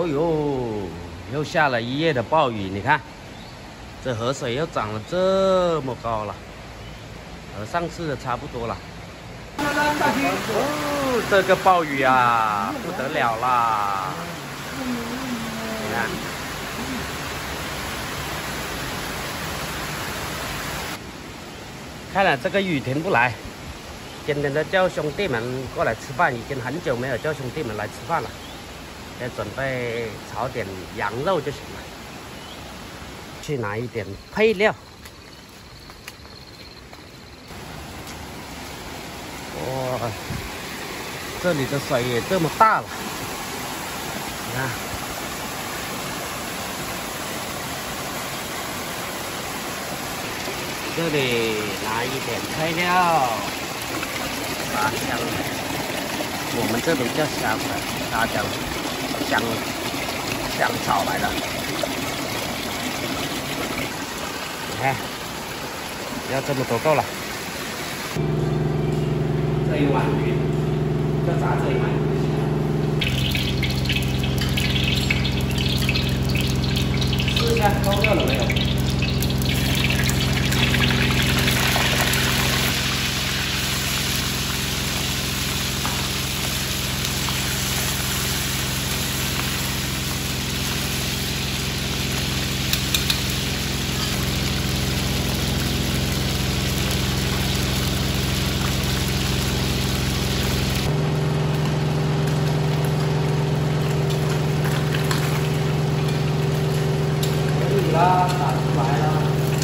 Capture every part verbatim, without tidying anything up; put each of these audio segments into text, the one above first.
哦呦，又下了一夜的暴雨，你看，这河水又涨了这么高了，和上次的差不多了。哦，这个暴雨啊，不得了啦！你看，看来这个雨停不来。今天就叫兄弟们过来吃饭，已经很久没有叫兄弟们来吃饭了。要准备炒点羊肉就行了。去拿一点配料。哇，这里的水也这么大了，你看。这里拿一点配料。沙姜，我们这里叫香的沙姜，香香草来的。你看，要这么多够了。这一碗鱼，就炸这一碗鱼。试一下够热了没有？打出来了。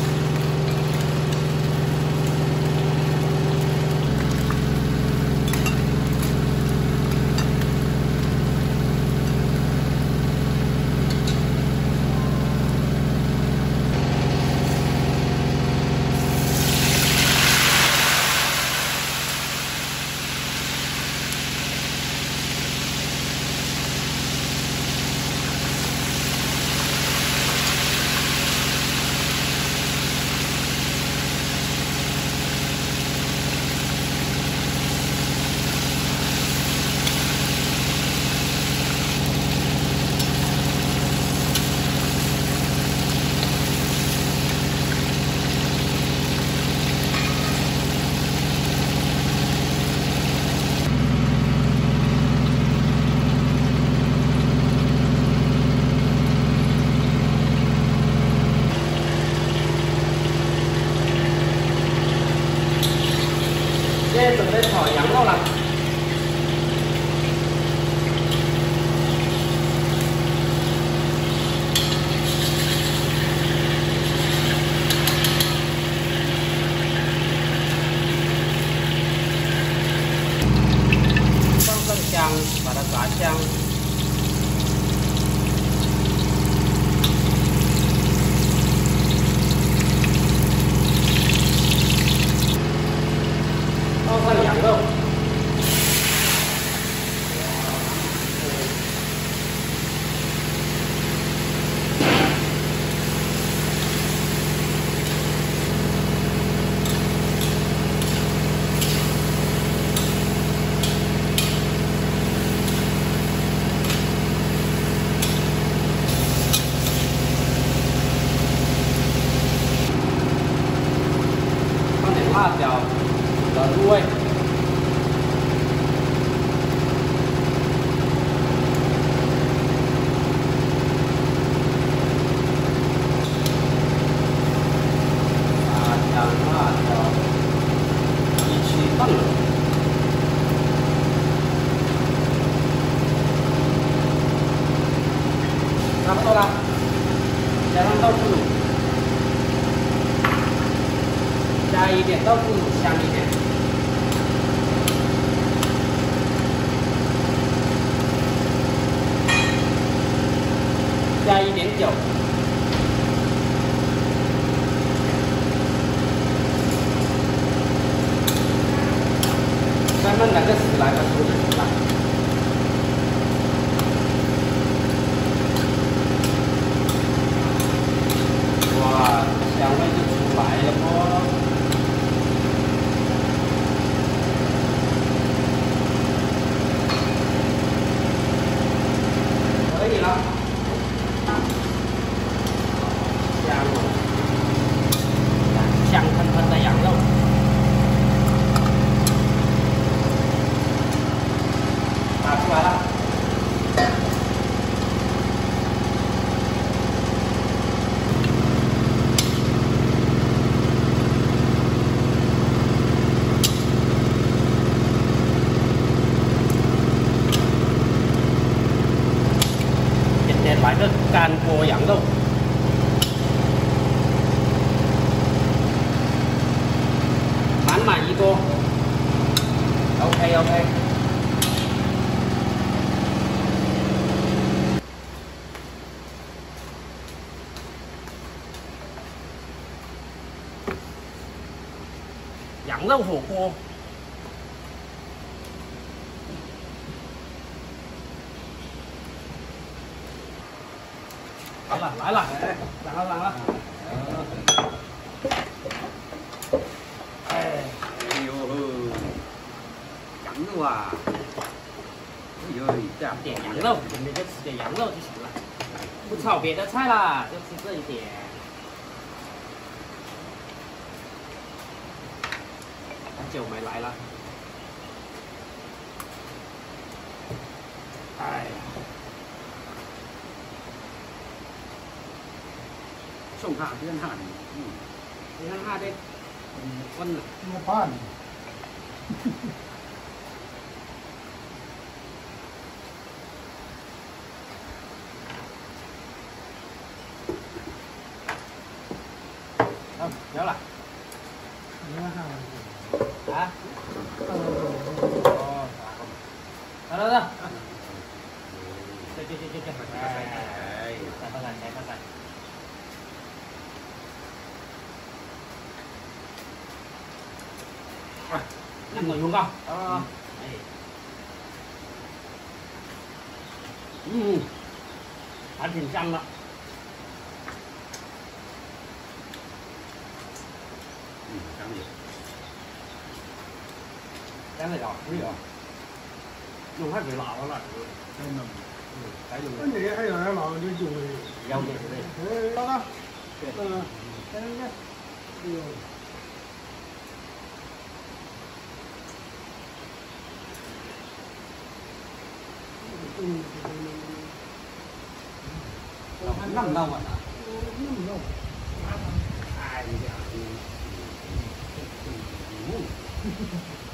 现在准备炒羊肉了。放上香，把它炸香。放上羊肉，放点辣椒。入味，辣椒辣椒一起放，差不多了，加上豆腐乳，加一点豆腐乳香一点。加一点酒，再焖两个十来分钟就行了。哇，香味就出来了啵！可以了。 干锅羊肉。满满一锅 ，OK OK。羊肉火锅，来了来了，来了来了。哎， 哎呦，羊肉啊！哎呦，这样点羊肉，你们就吃点羊肉就行了，不炒别的菜啦，就吃这一点。很久没来了，哎呀， 送下邊行，嗯， 你看下啲唔温啊， 咩班？ 好，有啦， 咩行？ 啊，哦，得得得，这这这这这，哎，再快点，再快点。啊，那我用个啊，哎，嗯，还挺香的。 嗯，香啲， 香嚟㗎，可以啊，用開佢鬧啊啦， 真的。 嗯，睇用那你还有人老就就会。 有嘅嘅， 哎，老大。嗯，来来来，哎呦。嗯， 那么嬲啊！ 那么弄。 哎呀，嗯嗯嗯嗯。